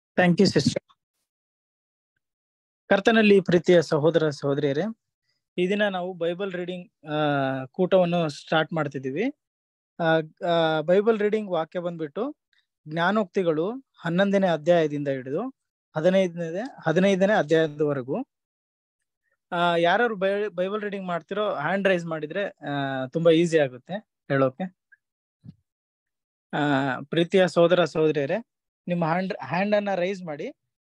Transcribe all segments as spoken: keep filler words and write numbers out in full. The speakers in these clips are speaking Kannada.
Thank you sister. ಕರ್ತನಲ್ಲಿ ಪ್ರೀತಿಯ ಸಹೋದರ ಸಹೋದರಿಯರೇ, ಈ ದಿನ ನಾವು ಬೈಬಲ್ ರೀಡಿಂಗ್ ಆ ಕೂಟವನ್ನು ಸ್ಟಾರ್ಟ್ ಮಾಡ್ತಿದ್ದೀವಿ. ಆ ಬೈಬಲ್ ರೀಡಿಂಗ್ ವಾಕ್ಯ ಬಂದ್ಬಿಟ್ಟು ಜ್ಞಾನೋಕ್ತಿಗಳು ಹನ್ನೊಂದನೇ ಅಧ್ಯಾಯದಿಂದ ಹಿಡಿದು ಹದಿನೈದನೇ ಹದಿನೈದನೇ ಅಧ್ಯಾಯದವರೆಗೂ. ಆ ಯಾರು ಬೈ ಬೈಬಲ್ ರೀಡಿಂಗ್ ಮಾಡ್ತಿರೋ ಹ್ಯಾಂಡ್ ರೈಸ್ ಮಾಡಿದ್ರೆ ಆ ತುಂಬಾ ಈಸಿ ಆಗುತ್ತೆ ಹೇಳೋಕೆ. ಆ ಪ್ರೀತಿಯ ಸಹೋದರ ಸಹೋದರಿಯರೇ, ನಿಮ್ಮ ಹ್ಯಾಂಡ್ ಹ್ಯಾಂಡ್ ಅನ್ನ ರೈಸ್ ಮಾಡಿ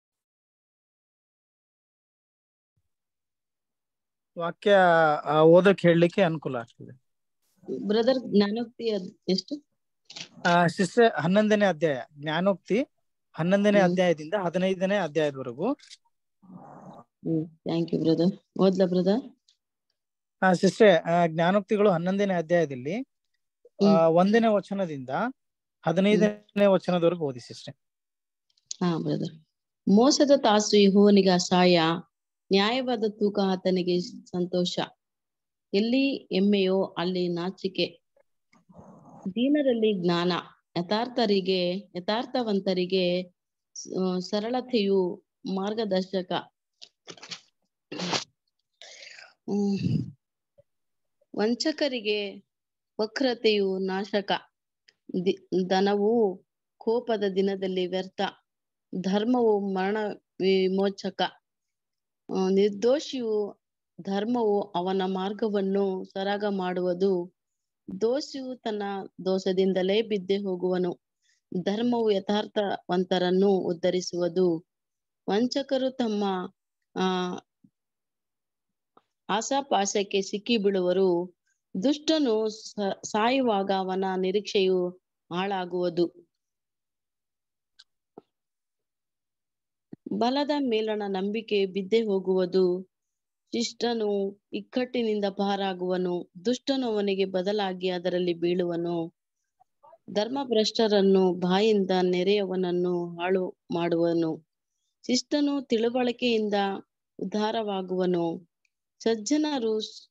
ವಾಕ್ಯ ಓದಕ್ ಹೇಳಲಿಕ್ಕೆ ಅನುಕೂಲ ಆಗ್ತದೆ. ಬ್ರದರ್, ಜ್ಞಾನೋಕ್ತಿ ಎಷ್ಟು? ಆ ಶಿಷ್ಯ ಹನ್ನೊಂದನೇ ಅಧ್ಯಾಯ, ಜ್ಞಾನೋಕ್ತಿ ಹನ್ನೊಂದನೇ ಅಧ್ಯಾಯದಿಂದ ಹದಿನೈದನೇ ಅಧ್ಯಾಯದವರೆಗೂ. Thank you brother. ಓದ್ಲಾ ಬ್ರದರ್? ಆ ಶಿಷ್ಯ ಜ್ಞಾನೋಕ್ತಿಗಳು ಹನ್ನೊಂದನೇ ಅಧ್ಯಾಯದಲ್ಲಿ ಆ ಒಂದನೇ ವಚನದಿಂದ ಹದಿನೈದನೇ ವಚನದವರೆಗೂ ಓದಿ ಸಿಸ್ಟರ್. ಹಾ ಬ್ರದರ್. ಮೋಸದ ತಾಸು ಯೆಹೋವನಿಗೆ ಅಸಹ್ಯ, ನ್ಯಾಯವಾದ ತೂಕ ಆತನಿಗೆ ಸಂತೋಷ. ಎಲ್ಲಿ ಹೆಮ್ಮೆಯೋ ಅಲ್ಲಿ ನಾಚಿಕೆ, ದೀನರಲ್ಲಿ ಜ್ಞಾನ, ಯಥಾರ್ಥರಿಗೆ ಯಥಾರ್ಥವಂತರಿಗೆ ಸರಳತೆಯು ಮಾರ್ಗದರ್ಶಕ. ಹ್ಮ್ ವಂಚಕರಿಗೆ ವಕ್ರತೆಯು ನಾಶಕ. ಧನವು ಕೋಪದ ದಿನದಲ್ಲಿ ವ್ಯರ್ಥ, ಧರ್ಮವು ಮರಣ ವಿಮೋಚಕ. ನಿರ್ದೋಷಿಯು ಧರ್ಮವು ಅವನ ಮಾರ್ಗವನ್ನು ಸರಾಗ ಮಾಡುವುದು. ದೋಷಿಯು ತನ್ನ ದೋಷದಿಂದಲೇ ಬಿದ್ದೆ ಹೋಗುವನು. ಧರ್ಮವು ಯಥಾರ್ಥವಂತರನ್ನು ಉದ್ಧರಿಸುವುದು. ವಂಚಕರು ತಮ್ಮ ಆ ಆಸಾಪಾಸಕ್ಕೆ ಸಿಕ್ಕಿ ಬೀಳುವರು. ದುಷ್ಟನು ಸಾಯುವಾಗ ಅವನ ನಿರೀಕ್ಷೆಯು ಹಾಳಾಗುವುದು. ಬಲದ ಮೇಲಣ ನಂಬಿಕೆ ಬಿದ್ದೆ ಹೋಗುವುದು. ಶಿಷ್ಟನು ಇಕ್ಕಟ್ಟಿನಿಂದ ಪಾರಾಗುವನು, ದುಷ್ಟನು ಅವನಿಗೆ ಬದಲಾಗಿ ಅದರಲ್ಲಿ ಬೀಳುವನು. ಧರ್ಮಭ್ರಷ್ಟರನ್ನು ಬಾಯಿಂದ ನೆರೆಯವನನ್ನು ಹಾಳು ಮಾಡುವನು. ಶಿಷ್ಟನು ತಿಳುವಳಿಕೆಯಿಂದ ಉದ್ಧಾರವಾಗುವನು. ಸಜ್ಜನರು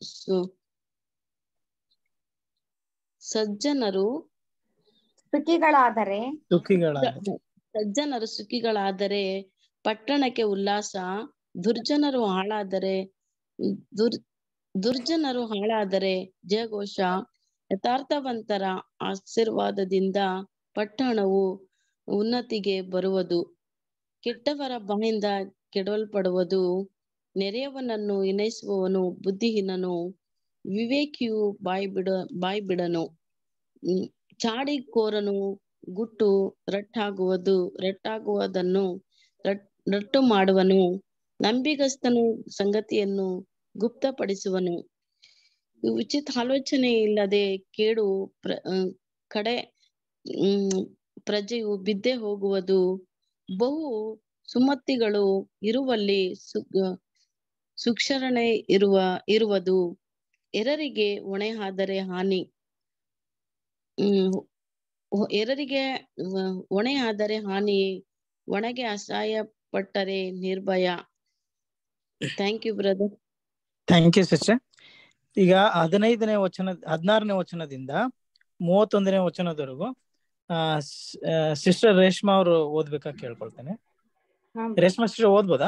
ಸಜ್ಜನರು ಸುಖಿಗಳಾದರೆ ಸಜ್ಜನರು ಸುಖಿಗಳಾದರೆ ಪಟ್ಟಣಕ್ಕೆ ಉಲ್ಲಾಸ. ದುರ್ಜನರು ಹಾಳಾದರೆ ದುರ್ ದುರ್ಜನರು ಹಾಳಾದರೆ ಜಯಘೋಷ. ಯಥಾರ್ಥವಂತರ ಆಶೀರ್ವಾದದಿಂದ ಪಟ್ಟಣವು ಉನ್ನತಿಗೆ ಬರುವುದು. ಕೆಟ್ಟವರ ಬಾಯಿಂದ ಕೆಡವಲ್ಪಡುವುದು. ನೆರೆಯವನನ್ನು ಹಿನೈಸುವವನು ಬುದ್ಧಿಹೀನನು. ವಿವೇಕಿಯು ಬಾಯಿ ಬಿಡ ಬಾಯಿ ಬಿಡನು. ಚಾಡಿಕೋರನು ಗುಟ್ಟು ರಟ್ಟಾಗುವುದು ರಟ್ಟಾಗುವುದನ್ನು ರಟ್ಟು ಮಾಡುವನು. ನಂಬಿಗಸ್ತನು ಸಂಗತಿಯನ್ನು ಗುಪ್ತಪಡಿಸುವನು. ಉಚಿತ ಆಲೋಚನೆ ಇಲ್ಲದೆ ಕೇಡು ಪ್ರ ಕಡೆ ಹ್ಮ್ ಪ್ರಜೆಯು ಬಿದ್ದೆ ಹೋಗುವುದು. ಬಹು ಸುಮತಿಗಳು ಇರುವಲ್ಲಿ ಸು ಸುಕ್ಷರಣೆ ಇರುವ ಇರುವುದು. ಎರರಿಗೆ ಹೊಣೆ ಆದರೆ ಹಾನಿ ಹ್ಮ್ ಎರರಿಗೆ ಹೊಣೆ ಆದರೆ ಹಾನಿ, ಒಣಗೆ ಅಸಹಾಯ ಪಟ್ಟರೆ ನಿರ್ಭಯ. Thank you brother. Thank you sister. ಈಗ ಹದಿನೈದನೇ ವಚನ ಹದಿನಾರನೇ ವಚನದಿಂದ ಮೂವತ್ತೊಂದನೇ ವಚನದವರೆಗೂ ಆ ಸಿಸ್ಟರ್ ರೇಷ್ಮಾ ಅವರು ಓದ್ಬೇಕಾ ಕೇಳ್ಕೊಳ್ತೇನೆ. ರೇಷ್ಮಾ ಸಿಸ್ಟರ್ ಓದ್ಬೋದಾ?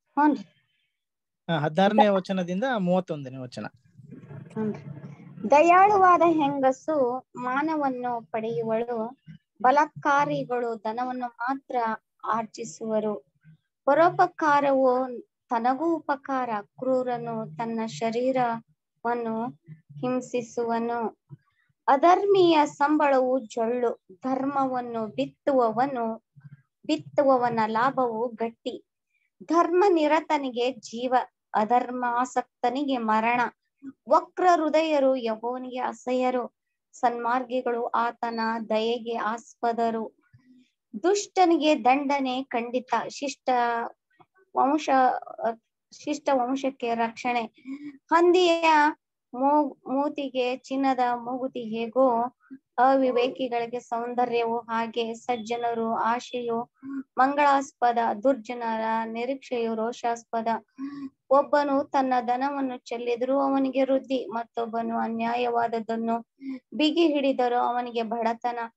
ಹದಿನಾರನೇ ವಚನದಿಂದ ಮೂವತ್ತೊಂದನೇ ವಚನ. ದಯಾಳುವಾದ ಹೆಂಗಸು ಮಾನವನ್ನು ಪಡೆಯುವಳು, ಬಲಾತ್ಕಾರಿಗಳು ಧನವನ್ನು ಮಾತ್ರ ಆರ್ಜಿಸುವರು. ಪರೋಪಕಾರವು ತನಗೂ ಉಪಕಾರ, ಕ್ರೂರನು ತನ್ನ ಶರೀರವನ್ನು ಹಿಂಸಿಸುವನು. ಅಧರ್ಮಿಯ ಸಂಬಳವು ಜೊಳ್ಳು, ಧರ್ಮವನ್ನು ಬಿತ್ತುವವನು ಬಿತ್ತುವವನ ಲಾಭವು ಗಟ್ಟಿ. ಧರ್ಮ ನಿರತನಿಗೆ ಜೀವ, ಅಧರ್ಮಾಸಕ್ತನಿಗೆ ಮರಣ. ವಕ್ರ ಹೃದಯರು ಯೆಹೋವನಿಗೆ ಅಸಹ್ಯರು, ಸನ್ಮಾರ್ಗಿಗಳು ಆತನ ದಯೆಗೆ ಆಸ್ಪದರು. ದುಷ್ಟನಿಗೆ ದಂಡನೆ ಖಂಡಿತ, ಶಿಷ್ಟ ವಂಶ ಶಿಷ್ಟ ವಂಶಕ್ಕೆ ರಕ್ಷಣೆ. ಹಂದಿಯ ಮೂತಿಗೆ ಚಿನ್ನದ ಮೂಗುತಿ ಹೇಗೋ, ಅವಿವೇಕಿಗಳಿಗೆ ಸೌಂದರ್ಯವು ಹಾಗೆ. ಸಜ್ಜನರು ಆಶೆಯು ಮಂಗಳಾಸ್ಪದ, ದುರ್ಜನರ ನಿರೀಕ್ಷೆಯು ರೋಷಾಸ್ಪದ. ಒಬ್ಬನು ತನ್ನ ಧನವನ್ನು ಚೆಲ್ಲಿದರೂ ಅವನಿಗೆ ವೃದ್ಧಿ, ಮತ್ತೊಬ್ಬನು ಅನ್ಯಾಯವಾದದ್ದನ್ನು ಬಿಗಿ ಹಿಡಿದರೂ ಅವನಿಗೆ ಬಡತನ.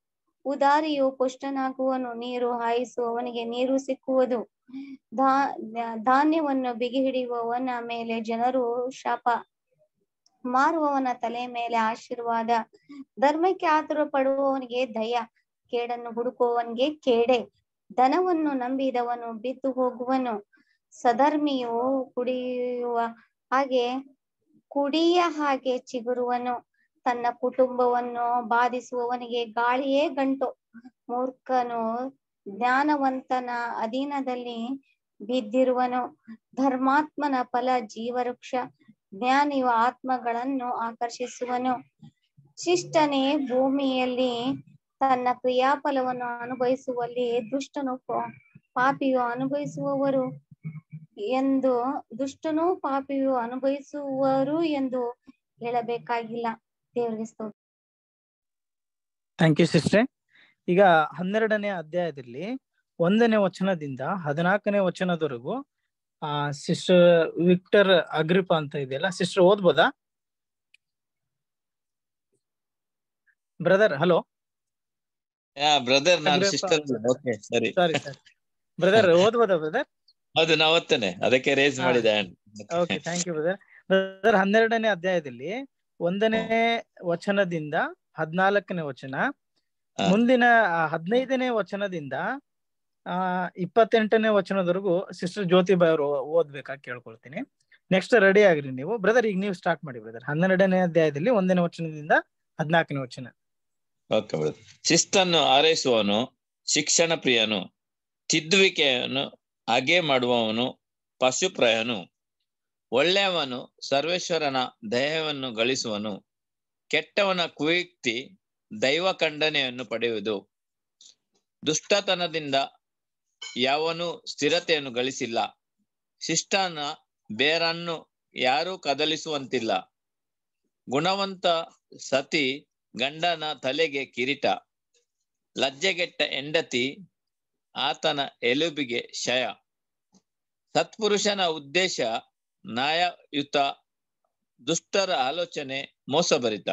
ಉದಾರಿಯು ಪುಷ್ಟನಾಗುವನು, ನೀರು ಹಾಯಿಸುವವನಿಗೆ ನೀರು ಸಿಕ್ಕುವುದು. ಧಾ ಧಾನ್ಯವನ್ನು ಬಿಗಿ ಹಿಡಿಯುವವನ ಮೇಲೆ ಜನರು ಶಾಪ, ಮಾರುವವನ ತಲೆ ಮೇಲೆ ಆಶೀರ್ವಾದ. ಧರ್ಮಕ್ಕೆ ಆತುರ ಪಡುವವನಿಗೆ ದಯ, ಕೇಡನ್ನು ಹುಡುಕುವವನಿಗೆ ಕೇಡೆ. ಧನವನ್ನು ನಂಬಿದವನು ಬಿದ್ದು ಹೋಗುವನು, ಸಧರ್ಮಿಯು ಕುಡಿಯುವ ಹಾಗೆ ಕುಡಿಯ ಹಾಗೆ ಚಿಗುರುವನು. ತನ್ನ ಕುಟುಂಬವನ್ನು ಬಾಧಿಸುವವನಿಗೆ ಗಾಳಿಯೇ ಗಂಟು. ಮೂರ್ಖನು ಜ್ಞಾನವಂತನ ಅಧೀನದಲ್ಲಿ ಬಿದ್ದಿರುವನು. ಧರ್ಮಾತ್ಮನ ಫಲ ಜೀವವೃಕ್ಷ, ಜ್ಞಾನಿಯು ಆತ್ಮಗಳನ್ನು ಆಕರ್ಷಿಸುವನು. ಶಿಷ್ಟನೇ ಭೂಮಿಯಲ್ಲಿ ತನ್ನ ಕ್ರಿಯಾಫಲವನ್ನು ಅನುಭವಿಸುವಲ್ಲಿ ದುಷ್ಟನು ಪಾಪಿಯು ಅನುಭವಿಸುವವರು ಎಂದು ದುಷ್ಟನು ಪಾಪಿಯು ಅನುಭವಿಸುವರು ಎಂದು ಹೇಳಬೇಕಾಗಿಲ್ಲ. ದೇವರಿಗೆ ಸ್ತೋತ್ರ. Thank you sister. ಈಗ ಹನ್ನೆರಡನೇ ಅಧ್ಯಾಯದಲ್ಲಿ ಒಂದನೇ ವಚನದಿಂದ ಹದಿನಾಲ್ಕನೇ ವಚನದವರೆಗೂ ಆ ಸಿಸ್ಟರ್ ವಿಕ್ಟರ್ ಅಗ್ರಿಪ ಅಂತ ಇದೆಯಲ್ಲ, ಸಿಸ್ಟರ್ ಓದ್ಬೋದಾ? Brother hello. ಬ್ರದರ್ ನಾನು ಸಿಸ್ಟರ್. ಓಕೆ ಸರಿ ಸಾರಿ ಸರ್ ಬ್ರದರ್, ಓದ್ಬೋದಾ ಬ್ರದರ್? ಹೌದು, ನಾ ಓದ್ತೇನೆ, ಅದಕ್ಕೆ ರೇಸ್ ಮಾಡಿದೆ. Okay, thank you brother. Brother, ಹನ್ನೆರಡನೇ ಅಧ್ಯಾಯದಲ್ಲಿ ಒಂದನೇ ವಚನದಿಂದ ಹದಿನಾಲ್ಕನೇ ವಚನ, ಮುಂದಿನ ಹದಿನೈದನೇ ವಚನದಿಂದ ಆ ಇಪ್ಪತ್ತೆಂಟನೇ ವಚನದವರೆಗೂ ಸಿಸ್ಟರ್ ಜ್ಯೋತಿಬಾಯಿ ಅವರು ಓದ್ಬೇಕಾ ಕೇಳ್ಕೊಳ್ತೀನಿ. ನೆಕ್ಸ್ಟ್ ರೆಡಿ ಆಗ್ರಿ ನೀವು ಬ್ರದರ್. ಈಗ ನೀವು ಸ್ಟಾರ್ಟ್ ಮಾಡಿ ಬ್ರದರ್. ಹನ್ನೆರಡನೇ ಅಧ್ಯಾಯದಲ್ಲಿ ಒಂದನೇ ವಚನದಿಂದ ಹದಿನಾಲ್ಕನೇ ವಚನ. Okay brother. ಶಿಸ್ತನ್ನು ಹಾರೈಸುವವನು ಶಿಕ್ಷಣ ಪ್ರಿಯನು, ತಿದ್ದುವಿಕೆಯನ್ನು ಹಾಗೆ ಮಾಡುವವನು ಪಶುಪ್ರಾಯನು. ಒಳ್ಳೆಯವನು ಸರ್ವೇಶ್ವರನ ದಯವನ್ನು ಗಳಿಸುವನು, ಕೆಟ್ಟವನ ಕುಯುಕ್ತಿ ದೈವ ಖಂಡನೆಯನ್ನು ಪಡೆಯುವುದು. ದುಷ್ಟತನದಿಂದ ಯಾವನು ಸ್ಥಿರತೆಯನ್ನು ಗಳಿಸಿಲ್ಲ, ಶಿಷ್ಟನ ಬೇರನ್ನು ಯಾರೂ ಕದಲಿಸುವಂತಿಲ್ಲ. ಗುಣವಂತ ಸತಿ ಗಂಡನ ತಲೆಗೆ ಕಿರೀಟ, ಲಜ್ಜೆಗೆಟ್ಟ ಹೆಂಡತಿ ಆತನ ಎಲುಬಿಗೆ ಶಯ. ಸತ್ಪುರುಷನ ಉದ್ದೇಶ ನ್ಯಾಯಯುತ, ದುಷ್ಟರ ಆಲೋಚನೆ ಮೋಸಭರಿತ.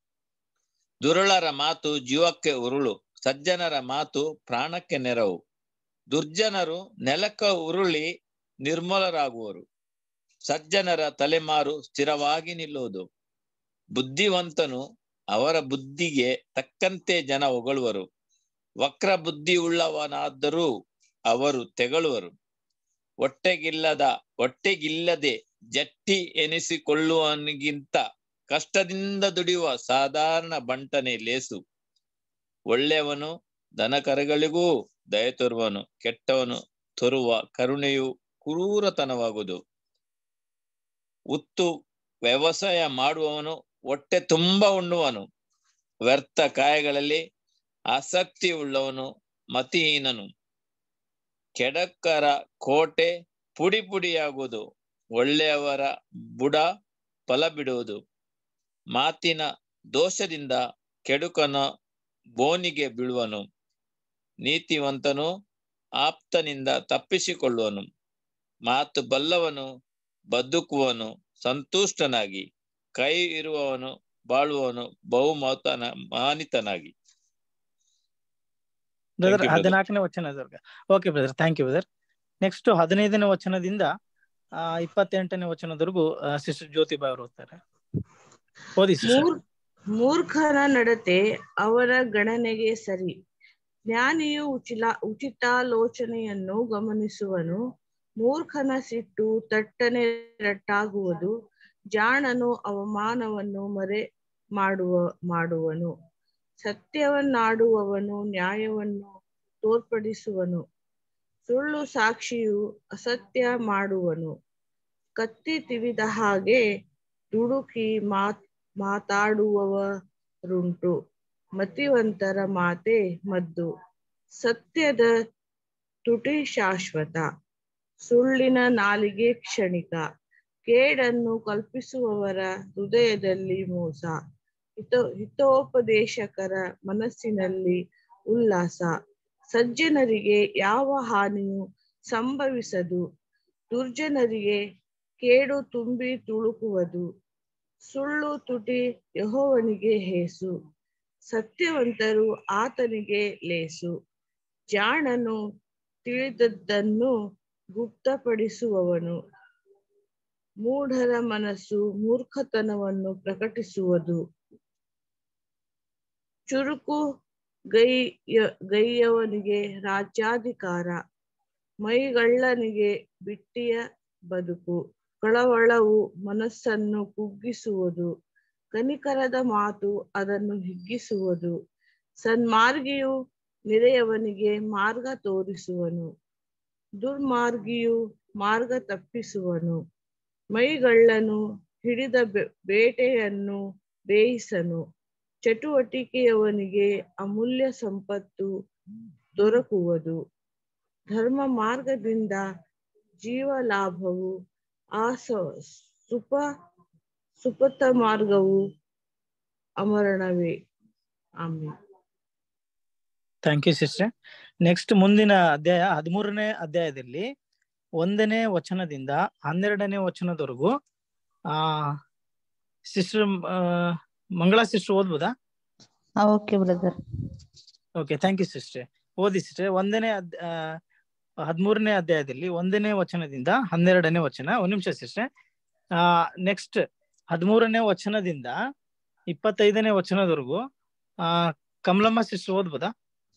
ದುರುಳರ ಮಾತು ಜೀವಕ್ಕೆ ಉರುಳು, ಸಜ್ಜನರ ಮಾತು ಪ್ರಾಣಕ್ಕೆ ನೆರವು. ದುರ್ಜನರು ನೆಲಕ್ಕೆ ಉರುಳಿ ನಿರ್ಮೂಲರಾಗುವರು, ಸಜ್ಜನರ ತಲೆಮಾರು ಸ್ಥಿರವಾಗಿ ನಿಲ್ಲುವುದು. ಬುದ್ಧಿವಂತನು ಅವರ ಬುದ್ಧಿಗೆ ತಕ್ಕಂತೆ ಜನ ಹೊಗಳುವರು, ವಕ್ರ ಬುದ್ಧಿ ಉಳ್ಳವನಾದರೂ ಅವರು ತೆಗಳುವರು. ಹೊಟ್ಟೆಗಿಲ್ಲದ ಹೊಟ್ಟೆಗಿಲ್ಲದೆ ಜಟ್ಟಿ ಎನಿಸಿಕೊಳ್ಳುವವನಿಗಿಂತ ಕಷ್ಟದಿಂದ ದುಡಿಯುವ ಸಾಧಾರಣ ಬಂಟನೆ ಲೇಸು. ಒಳ್ಳೆಯವನು ದನಕರುಗಳಿಗೂ ದಯ ತೋರುವನು, ಕೆಟ್ಟವನು ತೋರುವ ಕರುಣೆಯು ಕ್ರೂರತನವಾಗುವುದು. ಉತ್ತು ವ್ಯವಸಾಯ ಮಾಡುವವನು ಹೊಟ್ಟೆ ತುಂಬ ಉಣ್ಣುವನು, ವ್ಯರ್ಥ ಕಾಯಗಳಲ್ಲಿ ಆಸಕ್ತಿ ಉಳ್ಳವನು ಮತಿಹೀನನು. ಕೆಡಕರ ಕೋಟೆ ಪುಡಿ ಪುಡಿಯಾಗುವುದು, ಒಳ್ಳೆಯವರ ಬುಡ ಫಲ ಬಿಡುವುದು. ಮಾತಿನ ದೋಷದಿಂದ ಕೆಡುಕನ ಬೋನಿಗೆ ಬೀಳುವನು, ನೀತಿವಂತನು ಆಪ್ತನಿಂದ ತಪ್ಪಿಸಿಕೊಳ್ಳುವನು. ಮಾತು ಬಲ್ಲವನು ಬದುಕುವನು ಸಂತುಷ್ಟನಾಗಿ, ಕೈ ಇರುವವನು ಬಾಳುವವನು ಬಹುಮಾತನ ಮಾನಿತನಾಗಿ. ಬ್ರದರ್ ಹದಿನಾಲ್ಕನೇ ವಚನದವರೆಗ. Okay brother, thank you brother. Next ಹದಿನೈದನೇ ವಚನದಿಂದ ಆ ಇಪ್ಪತ್ತೆಂಟನೇ ವಚನದವರೆಗೂ ಸಿಸ್ಟರ್ ಜ್ಯೋತಿಬಾಯಿ ಅವರು ಓದ್ತಾರೆ. ಓದಿ ಸಿಸ್ಟರ್. ಮೂರ್ಖರ ನಡತೆ ಅವರ ಗಣನೆಗೆ ಸರಿ, ಜ್ಞಾನಿಯು ಉಚಿಲ ಉಚಿತಾಲೋಚನೆಯನ್ನು ಗಮನಿಸುವನು. ಮೂರ್ಖನ ಸಿಟ್ಟು ತಟ್ಟನೆ ರಟ್ಟಾಗುವುದು, ಜಾಣನು ಅವಮಾನವನ್ನು ಮರೆ ಮಾಡುವ ಮಾಡುವನು. ಸತ್ಯವನ್ನಾಡುವವನು ನ್ಯಾಯವನ್ನು ತೋರ್ಪಡಿಸುವನು, ಸುಳ್ಳು ಸಾಕ್ಷಿಯು ಅಸತ್ಯ ಮಾಡುವನು. ಕತ್ತಿ ತಿವಿದ ಹಾಗೆ ದುಡುಕಿ ಮಾತ್ ಮಾತಾಡುವವರುಂಟು, ಮತಿವಂತರ ಮಾತೆ ಮದ್ದು. ಸತ್ಯದ ತುಟಿ ಶಾಶ್ವತ, ಸುಳ್ಳಿನ ನಾಲಿಗೆ ಕ್ಷಣಿಕ. ಕೇಡನ್ನು ಕಲ್ಪಿಸುವವರ ಹೃದಯದಲ್ಲಿ ಮೋಸ, ಹಿತೋ ಹಿತೋಪದೇಶಕರ ಮನಸ್ಸಿನಲ್ಲಿ ಉಲ್ಲಾಸ. ಸಜ್ಜನರಿಗೆ ಯಾವ ಹಾನಿಯೂ ಸಂಭವಿಸದು, ದುರ್ಜನರಿಗೆ ಕೇಡು ತುಂಬಿ ತುಳುಕುವುದು. ಸುಳ್ಳು ತುಟಿ ಯೆಹೋವನಿಗೆ ಹೇಸು, ಸತ್ಯವಂತರು ಆತನಿಗೆ ಲೇಸು. ಜಾಣನು ತಿಳಿದದ್ದನ್ನು ಗುಪ್ತಪಡಿಸುವವನು. ಮೂಢರ ಮನಸ್ಸು ಮೂರ್ಖತನವನ್ನು ಪ್ರಕಟಿಸುವುದು. ಚುರುಕು ಗೈಯ ಗೈಯವನಿಗೆ ರಾಜ್ಯಾಧಿಕಾರ, ಮೈಗಳ್ಳನಿಗೆ ಬಿಟ್ಟಿಯ ಬದುಕು. ಕಳವಳವು ಮನಸ್ಸನ್ನು ಕುಗ್ಗಿಸುವುದು, ಕನಿಕರದ ಮಾತು ಅದನ್ನು ಹಿಗ್ಗಿಸುವುದು. ಸನ್ಮಾರ್ಗಿಯು ನೆರೆಯವನಿಗೆ ಮಾರ್ಗ ತೋರಿಸುವನು, ದುರ್ಮಾರ್ಗಿಯು ಮಾರ್ಗ ತಪ್ಪಿಸುವನು. ಮೈಗಳ್ಳನು ಹಿಡಿದ ಬೇಟೆಯನ್ನು ಬೇಯಿಸನು, ಚಟುವಟಿಕೆಯವನಿಗೆ ಅಮೂಲ್ಯ ಸಂಪತ್ತು ದೊರಕುವುದು. ಧರ್ಮ ಮಾರ್ಗದಿಂದ ಜೀವ ಲಾಭವು, ಆ ಸುಪ ಸುಪಥ ಮಾರ್ಗವು ಅಮರಣವೇ. ಆಮೇಲೆ ಥ್ಯಾಂಕ್ ಯು ಸಿಸ್ಟರ್. ನೆಕ್ಸ್ಟ್ ಮುಂದಿನ ಅಧ್ಯಾಯ ಹದಿಮೂರನೇ ಅಧ್ಯಾಯದಲ್ಲಿ ಒಂದನೇ ವಚನದಿಂದ ಹನ್ನೆರಡನೇ ವಚನದವರೆಗೂ ಆ ಸಿಸ್ಟರ್ ಮಂಗಳಾ ಸಿಸ್ಟರ್ ಓದ್ಬೋದಾ? Okay brother. Okay, thank you sister. ಓದಿ ಸಿಸ್ಟರ್. ಒಂದನೇ ಹದಿಮೂರನೇ ಅಧ್ಯಾಯದಲ್ಲಿ ಒಂದನೇ ವಚನದಿಂದ ಹನ್ನೆರಡನೇ ವಚನ. ಒಂದ್ ನಿಮಿಷ ಸಿಸ್ಟರ್. ಆ ನೆಕ್ಸ್ಟ್ ಹದಿಮೂರನೇ ವಚನದಿಂದ ಇಪ್ಪತ್ತೈದನೇ ವಚನದವರೆಗೂ ಆ ಕಮಲಮ್ಮ ಸಿಸ್ಟರ್ ಓದ್ಬೋದಾ?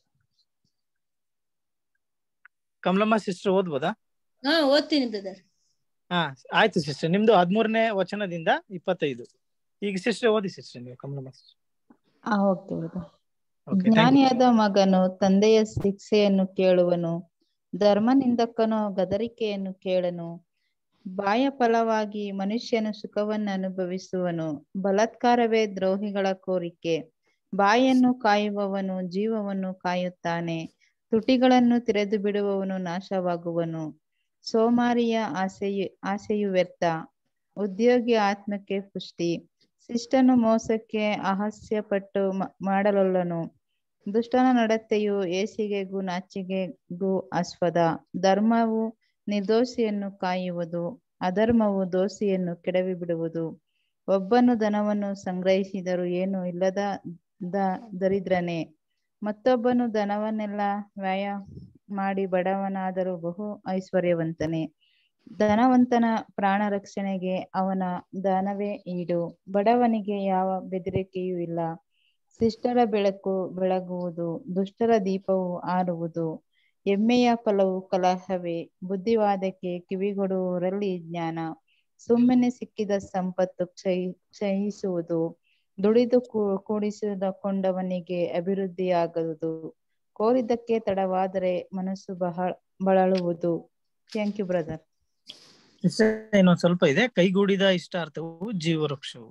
ಕಮಲಮ್ಮ ಸಿಸ್ಟರ್ ಓದ್ಬೋದಾ? ಹಾ ಓದ್ತೀನಿ ಬ್ರದರ್. ಹಾ ಆಯ್ತು ಸಿಸ್ಟರ್. ನಿಮ್ದು ಹದಿಮೂರನೇ ವಚನದಿಂದ ಇಪ್ಪತ್ತೈದು. ಈಗ ಸಿಸ್ಟರ್ ಓದಿ ಸಿಸ್ಟರ್ ನೀವು, ಕಮಲಮ್ಮ ಸಿಸ್ಟರ್. Okay brother. ಜ್ಞಾನಿಯಾದ ಮಗನು ತಂದೆಯ ಶಿಕ್ಷೆಯನ್ನು ಕೇಳುವನು, ಧರ್ಮನಿಂದಕನು ಗದರಿಕೆಯನ್ನು ಕೇಳನು. ಬಾಯ ಫಲವಾಗಿ ಮನುಷ್ಯನು ಸುಖವನ್ನು ಅನುಭವಿಸುವನು, ಬಲಾತ್ಕಾರವೇ ದ್ರೋಹಿಗಳ ಕೋರಿಕೆ. ಬಾಯನ್ನು ಕಾಯುವವನು ಜೀವವನ್ನು ಕಾಯುತ್ತಾನೆ, ತುಟಿಗಳನ್ನು ತೆರೆದು ಬಿಡುವವನು ನಾಶವಾಗುವನು. ಸೋಮಾರಿಯ ಆಸೆಯು ಆಸೆಯು ವ್ಯರ್ಥ, ಉದ್ಯೋಗಿ ಆತ್ಮಕ್ಕೆ ಪುಷ್ಟಿ. ಶಿಷ್ಟನು ಮೋಸಕ್ಕೆ ಅಹಾಸ್ಯಪಟ್ಟು ಮಾಡಲೊಲ್ಲನು, ದುಷ್ಟನ ನಡತೆಯು ಏಸಿಗೆಗೂ ನಾಚಿಕೆಗೂ ಆಸ್ಪದ. ಧರ್ಮವು ನಿರ್ದೋಷಿಯನ್ನು ಕಾಯುವುದು, ಅಧರ್ಮವು ದೋಷಿಯನ್ನು ಕೆಡವಿ ಬಿಡುವುದು. ಒಬ್ಬನು ಧನವನ್ನು ಸಂಗ್ರಹಿಸಿದರೂ ಏನು ಇಲ್ಲದ ದರಿದ್ರನೇ, ಮತ್ತೊಬ್ಬನು ಧನವನ್ನೆಲ್ಲ ವ್ಯಯ ಮಾಡಿ ಬಡವನಾದರೂ ಬಹು ಐಶ್ವರ್ಯವಂತನೇ. ಧನವಂತನ ಪ್ರಾಣ ರಕ್ಷಣೆಗೆ ಅವನ ದಾನವೇ ಈಡು, ಬಡವನಿಗೆ ಯಾವ ಬೆದರಿಕೆಯೂ ಇಲ್ಲ. ಶಿಷ್ಟರ ಬೆಳಕು ಬೆಳಗುವುದು, ದುಷ್ಟರ ದೀಪವು ಆರುವುದು. ಎಮ್ಮೆಯ ಫಲವು ಕಲಹವೇ, ಬುದ್ಧಿವಾದಕ್ಕೆ ಕಿವಿಗೊಡುವವರಲ್ಲಿ ಜ್ಞಾನ. ಸುಮ್ಮನೆ ಸಿಕ್ಕಿದ ಸಂಪತ್ತು ಕ್ಷಯಿ ಕ್ಷಯಿಸುವುದು, ದುಡಿದು ಕೂಡಿಸಿಕೊಂಡವನಿಗೆ ಅಭಿವೃದ್ಧಿಯಾಗುವುದು. ಕೋರಿದ್ದಕ್ಕೆ ತಡವಾದರೆ ಮನಸ್ಸು ಬಹಳ ಬಳಲುವುದು. Thank you brother. ಇನ್ನೊಂದ್ ಸ್ವಲ್ಪ ಇದೆ. ಕೈಗೂಡಿದ ಇಷ್ಟಾರ್ಥವು ಜೀವವೃಕ್ಷವು.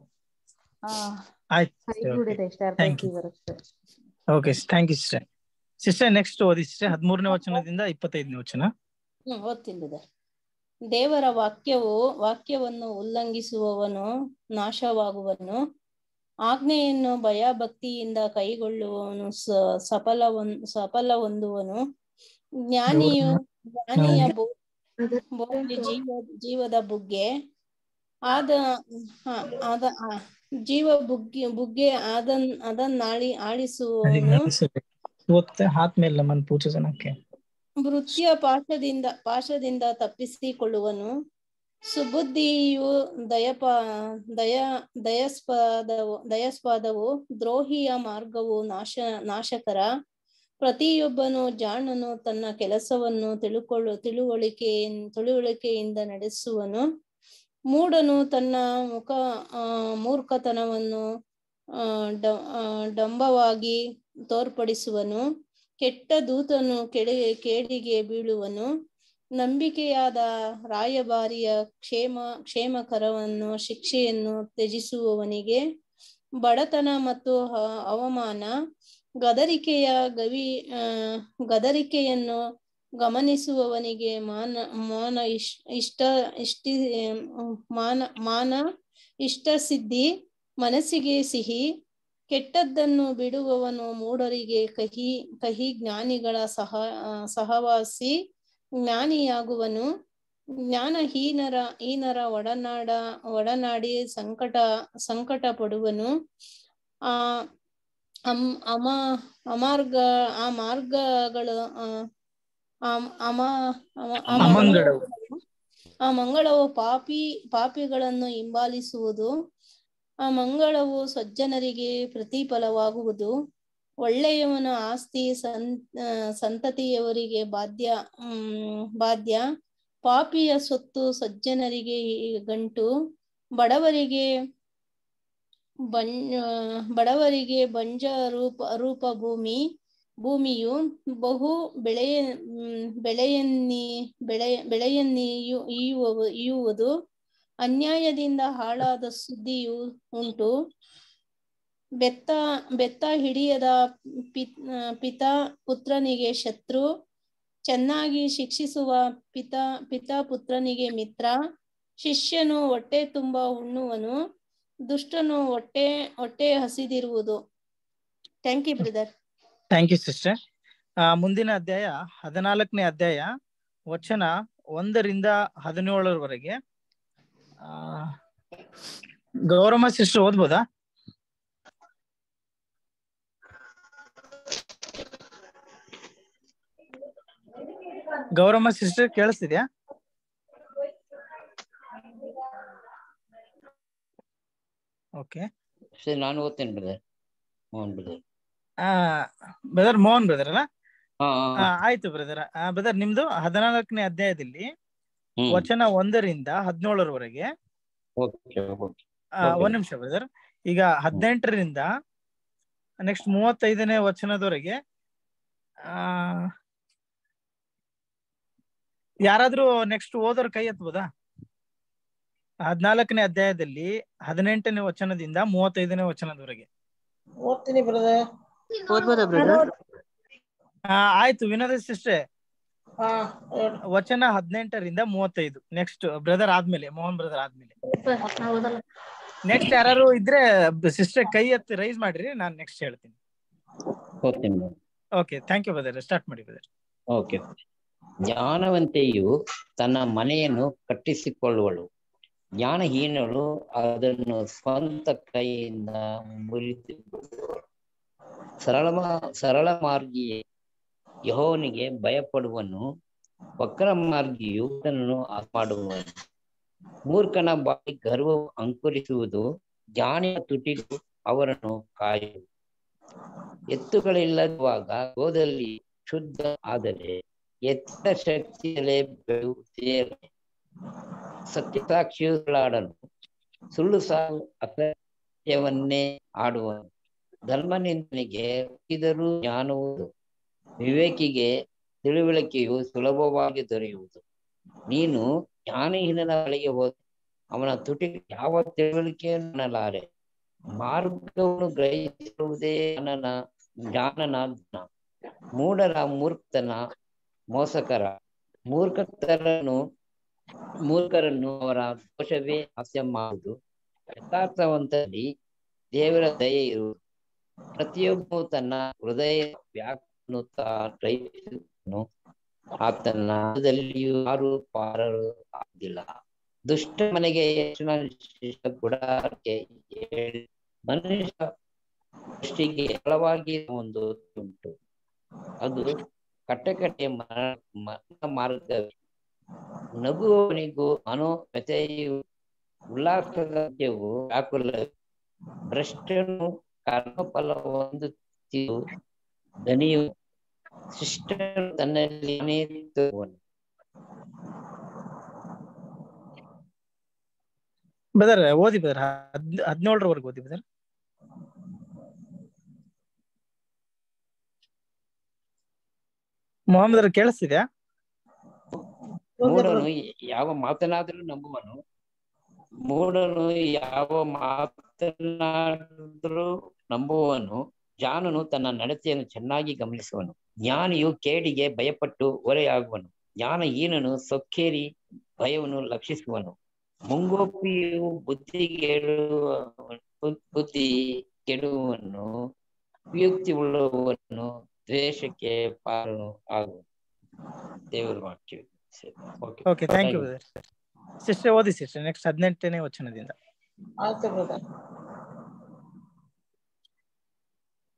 Okay, thank you sister. Sister next ಓದಿ ಸಿಸ್ಟರ್. ಹದಿಮೂರನೇ ವಚನದಿಂದ ಇಪ್ಪತ್ತೈದನೇ ವಚನ. ಹ್ಮ್ ಓದ್ತೀನಿ ಬ್ರದರ್. ದೇವರ ವಾಕ್ಯವು ವಾಕ್ಯವನ್ನು ಉಲ್ಲಂಘಿಸುವವನು ನಾಶವಾಗುವನು, ಆಜ್ಞೆಯನ್ನು ಭಯಭಕ್ತಿಯಿಂದ ಕೈಗೊಳ್ಳುವವನು ಸಫಲ ಸಫಲ ಹೊಂದುವನು. ಜ್ಞಾನಿಯು ಜ್ಞಾನಿಯ ಬೋಧನೆ ಜೀವ ಜೀವದ ಬುಗ್ಗೆ ಆದ ಅದ ಜೀವ ಬುಗ್ಗೆ ಬುಗ್ಗೆ ಅದನ್ ಅದನ್ನಾಳಿ ಆಡಿಸುವವನು. ವೃತ್ತಿಯ ಪಾಶದಿಂದ ಪಾಶದಿಂದ ತಪ್ಪಿಸಿಕೊಳ್ಳುವನು. ಸುಬುದ್ಧಿಯು ದಯಪ ದಯ ದಯಸ್ಪಾದವು ದಯಸ್ಪಾದವು, ದ್ರೋಹಿಯ ಮಾರ್ಗವು ನಾಶ ನಾಶಕರ. ಪ್ರತಿಯೊಬ್ಬನು ಜಾಣನು ತನ್ನ ಕೆಲಸವನ್ನು ತಿಳುಕೊಳ್ಳು ತಿಳುವಳಿಕೆ ತಿಳುವಳಿಕೆಯಿಂದ ನಡೆಸುವನು. ಮೂಢನು ತನ್ನ ಮುಖ ಆ ಮೂರ್ಖತನವನ್ನು ಆ ಡಂಬವಾಗಿ ತೋರ್ಪಡಿಸುವನು. ಕೆಟ್ಟ ದೂತನು ಕೆಡೆ ಕೇಡಿಗೆ ಬೀಳುವನು. ನಂಬಿಕೆಯಾದ ರಾಯಭಾರಿಯ ಕ್ಷೇಮ ಕ್ಷೇಮಕರವನ್ನು ಶಿಕ್ಷೆಯನ್ನು ತ್ಯಜಿಸುವವನಿಗೆ ಬಡತನ ಮತ್ತು ಅವಮಾನ. ಗದರಿಕೆಯ ಗವಿ ಆ ಗದರಿಕೆಯನ್ನು ಗಮನಿಸುವವನಿಗೆ ಮಾನ ಮಾನ ಇಷ್ಟ ಇಷ್ಟ ಇಷ್ಟಿ ಮಾನ ಮಾನ ಇಷ್ಟ ಸಿದ್ಧಿ, ಮನಸ್ಸಿಗೆ ಸಿಹಿ. ಕೆಟ್ಟದ್ದನ್ನು ಬಿಡುವವನು ಮೂಢರಿಗೆ ಕಹಿ ಕಹಿ. ಜ್ಞಾನಿಗಳ ಸಹ ಸಹವಾಸಿ ಜ್ಞಾನಿಯಾಗುವನು. ಜ್ಞಾನಹೀನರ ಹೀನರ ಒಡನಾಡ ಒಡನಾಡಿ ಸಂಕಟ ಸಂಕಟ ಪಡುವನು. ಆ ಅಮ್ ಅಮ ಅಮಾರ್ಗ ಆ ಮಾರ್ಗಗಳು ಅಮ ಆ ಅಮಂಗಳವು ಆ ಮಂಗಳವು ಪಾಪಿ ಪಾಪಿಗಳನ್ನು ಹಿಂಬಾಲಿಸುವುದು. ಆ ಮಂಗಳವು ಸಜ್ಜನರಿಗೆ ಪ್ರತಿಫಲವಾಗುವುದು. ಒಳ್ಳೆಯವನ ಆಸ್ತಿ ಸಂ ಸಂತತಿಯವರಿಗೆ ಬಾಧ್ಯ ಹ್ಮ್ ಬಾಧ್ಯ. ಪಾಪಿಯ ಸೊತ್ತು ಸಜ್ಜನರಿಗೆ ಗಂಟು. ಬಡವರಿಗೆ ಬಂ ಬಡವರಿಗೆ ಬಂಜ ರೂಪ ರೂಪ ಭೂಮಿ ಭೂಮಿಯು ಬಹು ಬೆಳೆಯ ಬೆಳೆಯನ್ನಿ ಬೆಳೆ ಬೆಳೆಯನ್ನಿಯು ಈಯುವುದು. ಅನ್ಯಾಯದಿಂದ ಹಾಳಾದ ಸುದ್ದಿಯು ಉಂಟು. ಬೆತ್ತ ಬೆತ್ತ ಹಿಡಿಯದ ಪಿತಾ ಪುತ್ರನಿಗೆ ಶತ್ರು. ಚೆನ್ನಾಗಿ ಶಿಕ್ಷಿಸುವ ಪಿತಾ ಪಿತಾ ಪುತ್ರನಿಗೆ ಮಿತ್ರ. ಶಿಷ್ಯನು ಹೊಟ್ಟೆ ತುಂಬ ಉಣ್ಣುವನು, ದುಷ್ಟನು ಹೊಟ್ಟೆ ಹೊಟ್ಟೆ ಹಸಿದಿರುವುದು. Thank you brother. Thank you sister. ಮುಂದಿನ ಅಧ್ಯಾಯ ಹದಿನಾಲ್ಕನೇ ಅಧ್ಯಾಯ ವಚನ ಒಂದರಿಂದ ಹದಿನೇಳರವರೆಗೆ. ಆ ಗೌರಮ್ಮ ಸಿಸ್ಟರ್ ಓದ್ಬೋದಾ? ಗೌರಮ್ಮ ಸಿಸ್ಟರ್ ಕೇಳಿಸ್ತಿದ್ಯಾ? ಓಕೆ, ನಾನು ಓದ್ತೇನೆ ಬ್ರದರ್. ಮೋಹನ್ ಬ್ರದರ್. ಆ ಬ್ರದರ್ ಮೋಹನ್ ಬ್ರದರ್ ಅಲ್ಲ? ಹಾ ಆಯ್ತು ಬ್ರದರ್. ಬ್ರದರ್ ನಿಮ್ದು ಹದಿನಾಲ್ಕನೇ ಅಧ್ಯಾಯದಲ್ಲಿ ವಚನ ಒಂದರಿಂದ ಹದಿನೇಳರವರೆಗೆ. ಒಂದ್ ನಿಮಿಷ ಬ್ರದರ್. ಈಗ ಹದಿನೆಂಟರಿಂದ ನೆಕ್ಸ್ಟ್ ಮೂವತ್ತೈದನೇ ವಚನದವರೆಗೆ ಆ ಯಾರಾದ್ರೂ ನೆಕ್ಸ್ಟ್ ಓದೋರ್ ಕೈ ಎತ್ಬೋದಾ? ಹದಿನಾಲ್ಕನೇ ಅಧ್ಯಾಯದಲ್ಲಿ ಹದಿನೆಂಟನೇ ವಚನದಿಂದ ಮೂವತ್ತೈದನೇ ವಚನದವರೆಗೆ. ಓದ್ತೀನಿ ಬ್ರದರ್. ಓದ್ಬೋದಾ ಬ್ರದರ್? ಆಯ್ತು ವಿನೋದ ಸಿಸ್ಟರ್. ವಚನ ಹದಿನೆಂಟರಿಂದ ಮೂವತ್ತೈದು. ನೆಕ್ಸ್ಟ್ ಬ್ರದರ್ ಆದ್ಮೇಲೆ, ಮೋಹನ್ ಬ್ರದರ್ ಆದ್ಮೇಲೆ ನೆಕ್ಸ್ಟ್ ಯಾರು ಇದ್ರೆ ಸಿಸ್ಟರ್ ಕೈ ಎತ್ತಿ ರೈಸ್ ಮಾಡ್ರಿ, ನಾನು ನೆಕ್ಸ್ಟ್ ಹೇಳ್ತೀನಿ. Okay, thank you brother. Start ಮಾಡಿ ಬ್ರದರ್. ಓಕೆ. ಜ್ಞಾನವಂತೆಯು ತನ್ನ ಮನೆಯನ್ನು ಕಟ್ಟಿಸಿಕೊಳ್ಳುವಳು, ಜ್ಞಾನಹೀನಳು ಅದನ್ನು ಸ್ವಂತ ಕೈಯಿಂದ ಮುರಿದು. ಸರಳ ಸರಳ ಮಾರ್ಗಿಯೇ ಯೆಹೋವನಿಗೆ ಭಯಪಡುವನು, ವಕ್ರ ಮಾರ್ಗಿಯು ತನ್ನನ್ನು ಮಾಡುವನು. ಮೂರ್ಖನ ಬಾಯಿ ಗರ್ವವು ಅಂಕುರಿಸುವುದು, ಜ್ಞಾನಿಯ ತುಟಿಗಳು ಅವರನ್ನು ಕಾಯುವುದು. ಎತ್ತುಗಳಿಲ್ಲದಿರುವಾಗ ಗೋದಲ್ಲಿ ಶುದ್ಧ ಆದರೆ ಎತ್ತ ಶಕ್ತಿಯಲ್ಲೇ ಬೆಳೆಯುತ್ತೇನೆ. ಸತ್ಯಸಾಕ್ಷಿಗಳಾಡಲು ಸುಳ್ಳು ಸಾವು ಅಸತ್ಯವನ್ನೇ ಆಡುವನು. ಧರ್ಮನಿಂದನಿಗೆ ಇದರೂ ಜ್ಞಾನವು, ವಿವೇಕಿಗೆ ತಿಳುವಳಿಕೆಯು ಸುಲಭವಾಗಿ ದೊರೆಯುವುದು. ನೀನು ಜ್ಞಾನಹೀನನ ಬಳಿಗೆ ಹೋದ ಅವನ ತುಟಿ ಯಾವ ತಿಳುವಳಿಕೆಯನ್ನು ಅನ್ನಲಾರೆ. ಮಾರ್ಗವನ್ನು ಗ್ರಹಿಸುವುದೇ ಜ್ಞಾನನ ಜ್ಞಾನನ ಜ್ಞಾನ. ಮೂಢರ ಮೂರ್ಖತನ ಮೋಸಕರ. ಮೂರ್ಖತರನ್ನು ಮೂರ್ಖರನ್ನು ಅವರ ದೋಷವೇ ಹಾಸ್ಯ ಮಾಡುವುದು. ಯಥಾರ್ಥವಂತರಲ್ಲಿ ದೇವರ ದಯೆ ಇರುವುದು. ಪ್ರತಿಯೊಬ್ಬನು ತನ್ನ ಹೃದಯ ವ್ಯಾಕನ್ನು ಗ್ರಹಿಸುವನು, ಆತನ ಯಾರು ಪಾರರು ಆಗಿಲ್ಲ. ದುಷ್ಟ ಮನೆಗೆ ಗುಡಾರಕ್ಕೆ ಮನುಷ್ಯ ದೃಷ್ಟಿಗೆ ಬಲವಾಗಿ ಒಂದು ಉಂಟು, ಅದು ಕಟ್ಟಕಟ್ಟೆ ಮರಣ ಮಾರ್ಗವೇ. ನಗುವವನಿಗೂ ಮನೋವ್ಯಥೆಯು ಉಲ್ಲಾಸವು ವ್ಯಾಕುಲ. ಭ್ರಷ್ಟನು ಕರ್ಮಫಲ ಹೊಂದುತ್ತಿದ್ದು ಧನಿಯು ಶಿಷ್ಟನು ತನ್ನಲ್ಲಿ ನೇರಿಸುವನು. ಬ್ರದರ್ ಓದಿ ಬ್ರದರ್, ಹದ್ ಹದಿನೇಳರವರೆಗೆ ಓದಿ ಬ್ರದರ್. ಮೊಹಮ್ಮದ್ ಕೇಳಿಸ್ತಿದ್ಯಾ? ಮೂಢನು ಯಾವ ಮಾತನಾದರೂ ನಂಬುವನು, ಮೂಢನು ಯಾವ ಮಾತನಾದರೂ ನಂಬುವನು. ಜ್ಞಾನನು ತನ್ನ ನಡತೆಯನ್ನು ಚೆನ್ನಾಗಿ ಗಮನಿಸುವನು. ಜ್ಞಾನಿಯು ಕೇಡಿಗೆ ಭಯಪಟ್ಟು ಹೊರೆಯಾಗುವನು. ಜ್ಞಾನಹೀನನು ಸೊಕ್ಕೇರಿ ಭಯವನ್ನು ಲಕ್ಷಿಸುವನು. ಮುಂಗೋಪಿಯು ಬುದ್ಧಿಗೆಡುವ ಬುದ್ಧಿ ಕೆಡುವನು, ಉಪಯುಕ್ತಿ ಉಳ್ಳವನು ದ್ವೇಷಕ್ಕೆ ಪಾಲನು ಆಗುವನು. ದೇವರ ವಾಕ್ಯ. Okay, thank you brother. Sister ಓದಿ ಸಿಸ್ಟರ್ ನೆಕ್ಸ್ಟ್ ಹದಿನೆಂಟನೇ ವಚನದಿಂದ. ಆಯ್ತು ಬ್ರದರ್.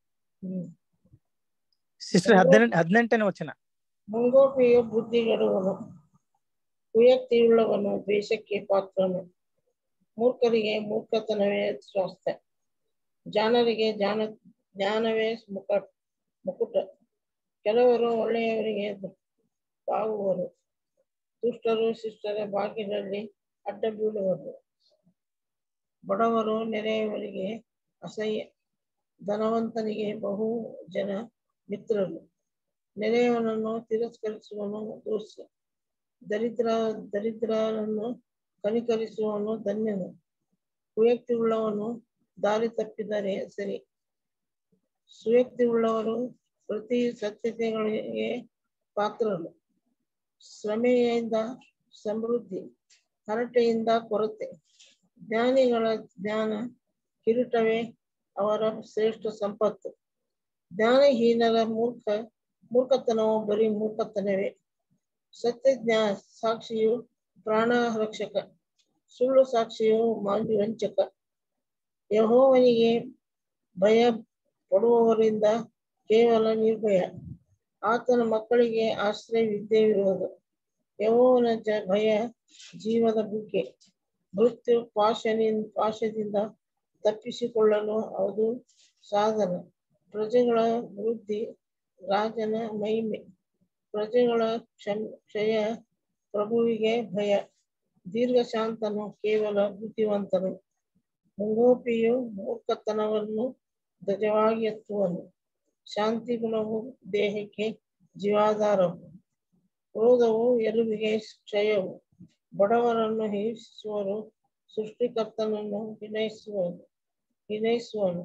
ಹ್ಮ್ ಸಿಸ್ಟರ್ ಹದಿನೆಂಟು ಹದಿನೆಂಟನೇ ವಚನ. ಮುಂಗೋಪಿಯು ಬುದ್ಧಿಗೆಡುವನು, ಕುಯುಕ್ತಿಯುಳ್ಳವನು ದ್ವೇಷಕ್ಕೆ ಪಾತ್ರನು. ಮೂರ್ಖರಿಗೆ ಮೂರ್ಖತನವೇ ಸ್ವಾಸ್ಥ್ಯ, ಜಾಣರಿಗೆ ಜಾನ ಜ್ಞಾನವೇ ಮುಖ ಮುಕುಟ. ಕೆಲವರು ಒಳ್ಳೆಯವರಿಗೆ ಬಾಗುವರು, ದುಷ್ಟರು ಶಿಷ್ಟರ ಬಾಗಿಲಲ್ಲಿ ಅಡ್ಡ ಬೀಳುವರು. ಬಡವರು ನೆರೆಯವರಿಗೆ ಅಸಹ್ಯ, ಧನವಂತನಿಗೆ ಬಹು ಜನ ಮಿತ್ರರು. ನೆರೆಯವನನ್ನು ತಿರಸ್ಕರಿಸುವನು ದೋಷ, ದರಿದ್ರ ದರಿದ್ರರನ್ನು ಕನಿಕರಿಸುವವನು ಧನ್ಯನು. ಕುಯುಕ್ತಿಯುಳ್ಳವನು ದಾರಿ ತಪ್ಪಿದರೆ ಸರಿ, ಸುಯುಕ್ತಿಯುಳ್ಳವರು ಪ್ರತಿ ಸತ್ಯತೆಗಳಿಗೆ ಪಾತ್ರರು. ಶ್ರಮೆಯಿಂದ ಸಮೃದ್ಧಿ, ಹರಟೆಯಿಂದ ಕೊರತೆ. ಜ್ಞಾನಿಗಳ ಜ್ಞಾನ ಕಿರೀಟವೇ ಅವರ ಶ್ರೇಷ್ಠ ಸಂಪತ್ತು. ಜ್ಞಾನಹೀನರ ಮೂರ್ಖ ಮೂರ್ಖತನವು ಬರೀ ಮೂರ್ಖತನವೇ. ಸತ್ಯ ಜ್ಞಾ ಸಾಕ್ಷಿಯು ಪ್ರಾಣ ರಕ್ಷಕ, ಸುಳ್ಳು ಸಾಕ್ಷಿಯು ವಂಚಕ. ಯೆಹೋವನಿಗೆ ಭಯ ಪಡುವವರಿಂದ ಕೇವಲ ನಿರ್ಭಯ, ಆತನ ಮಕ್ಕಳಿಗೆ ಆಶ್ರಯವಿದ್ದೇವಿರುವುದು. ಯೆಹೋವನ ಜ ಭಯ ಜೀವದ ಬುಗ್ಗೆ, ಮೃತ್ಯು ಪಾಶನಿಂದ ಪಾಶದಿಂದ ತಪ್ಪಿಸಿಕೊಳ್ಳಲು ಅದು ಸಾಧನ. ಪ್ರಜೆಗಳ ವೃದ್ಧಿ ರಾಜನ ಮಹಿಮೆ, ಪ್ರಜೆಗಳ ಕ್ಷಯ ಪ್ರಭುವಿಗೆ ಭಯ. ದೀರ್ಘಶಾಂತನು ಕೇವಲ ಬುದ್ಧಿವಂತನು, ಮುಂಗೋಪಿಯು ಮೂರ್ಖತನವನ್ನು ಧ್ವಜವಾಗಿ ಎತ್ತುವನು. ಶಾಂತಿ ಗುಣವು ದೇಹಕ್ಕೆ ಜೀವಾಧಾರವು, ಕ್ರೋಧವು ಎಲುಬಿಗೆ ಕ್ಷಯವು. ಬಡವರನ್ನು ಹಿಂಸಿಸುವರು, ಸೃಷ್ಟಿಕರ್ತನನ್ನು ವಿನಯಿಸುವನು ವಿನಯಿಸುವನು